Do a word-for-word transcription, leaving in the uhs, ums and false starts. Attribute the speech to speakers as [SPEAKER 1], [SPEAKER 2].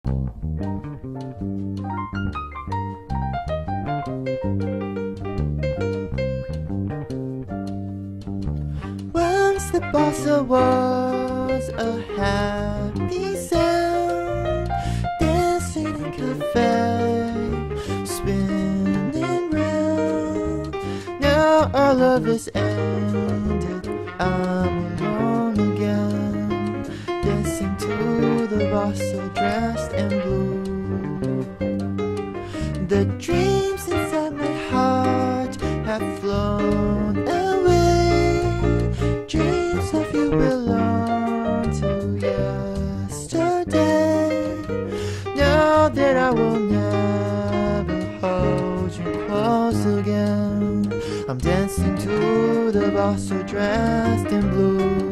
[SPEAKER 1] Once the bossa was a happy sound, dancing in cafe, spinning round. Now our love is ended, I'm alone again, dancing to the bossa dressed in blue. The dreams inside my heart have flown away. Dreams of you belong to yesterday. Now that I will never hold you close again, I'm dancing to the bossa dressed in blue.